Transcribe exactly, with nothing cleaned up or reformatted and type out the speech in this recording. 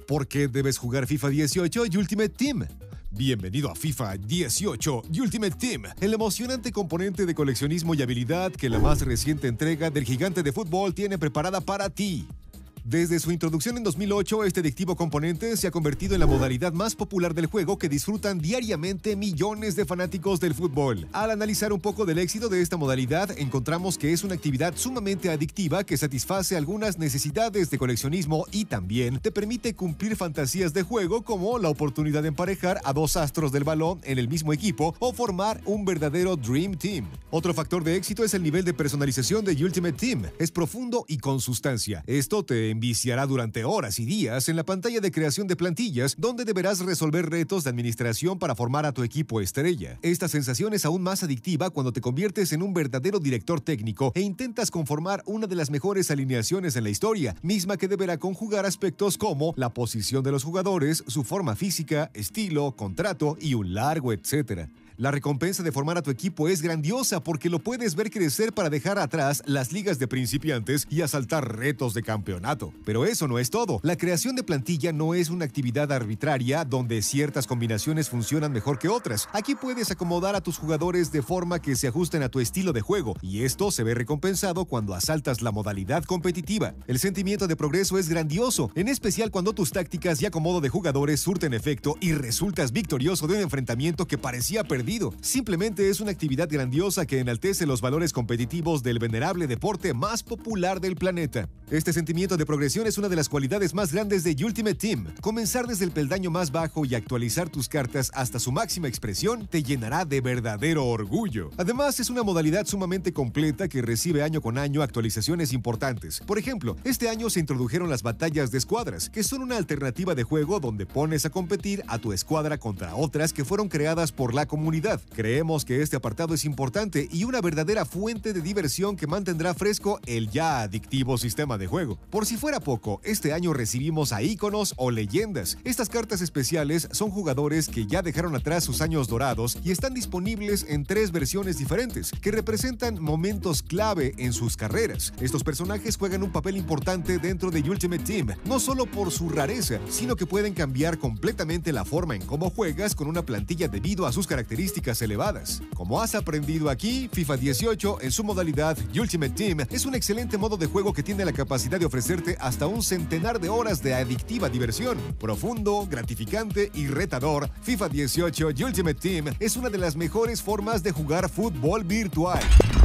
¿Por qué debes jugar FIFA dieciocho y Ultimate Team? Bienvenido a FIFA dieciocho y Ultimate Team, el emocionante componente de coleccionismo y habilidad que la más reciente entrega del gigante de fútbol tiene preparada para ti. Desde su introducción en dos mil ocho, este adictivo componente se ha convertido en la modalidad más popular del juego que disfrutan diariamente millones de fanáticos del fútbol. Al analizar un poco del éxito de esta modalidad, encontramos que es una actividad sumamente adictiva que satisface algunas necesidades de coleccionismo y también te permite cumplir fantasías de juego como la oportunidad de emparejar a dos astros del balón en el mismo equipo o formar un verdadero Dream Team. Otro factor de éxito es el nivel de personalización de Ultimate Team. Es profundo y con sustancia. Esto te enviciará durante horas y días en la pantalla de creación de plantillas, donde deberás resolver retos de administración para formar a tu equipo estrella. Esta sensación es aún más adictiva cuando te conviertes en un verdadero director técnico e intentas conformar una de las mejores alineaciones en la historia, misma que deberá conjugar aspectos como la posición de los jugadores, su forma física, estilo, contrato y un largo etcétera. La recompensa de formar a tu equipo es grandiosa porque lo puedes ver crecer para dejar atrás las ligas de principiantes y asaltar retos de campeonato. Pero eso no es todo. La creación de plantilla no es una actividad arbitraria donde ciertas combinaciones funcionan mejor que otras. Aquí puedes acomodar a tus jugadores de forma que se ajusten a tu estilo de juego, y esto se ve recompensado cuando asaltas la modalidad competitiva. El sentimiento de progreso es grandioso, en especial cuando tus tácticas y acomodo de jugadores surten efecto y resultas victorioso de un enfrentamiento que parecía perdido. Simplemente es una actividad grandiosa que enaltece los valores competitivos del venerable deporte más popular del planeta. Este sentimiento de progresión es una de las cualidades más grandes de Ultimate Team. Comenzar desde el peldaño más bajo y actualizar tus cartas hasta su máxima expresión te llenará de verdadero orgullo. Además, es una modalidad sumamente completa que recibe año con año actualizaciones importantes. Por ejemplo, este año se introdujeron las batallas de escuadras, que son una alternativa de juego donde pones a competir a tu escuadra contra otras que fueron creadas por la comunidad. Creemos que este apartado es importante y una verdadera fuente de diversión que mantendrá fresco el ya adictivo sistema de juego. Por si fuera poco, este año recibimos a íconos o leyendas. Estas cartas especiales son jugadores que ya dejaron atrás sus años dorados y están disponibles en tres versiones diferentes, que representan momentos clave en sus carreras. Estos personajes juegan un papel importante dentro de Ultimate Team, no solo por su rareza, sino que pueden cambiar completamente la forma en cómo juegas con una plantilla debido a sus características elevadas. Como has aprendido aquí, FIFA dieciocho en su modalidad Ultimate Team es un excelente modo de juego que tiene la capacidad de ofrecerte hasta un centenar de horas de adictiva diversión. Profundo, gratificante y retador, FIFA dieciocho Ultimate Team es una de las mejores formas de jugar fútbol virtual.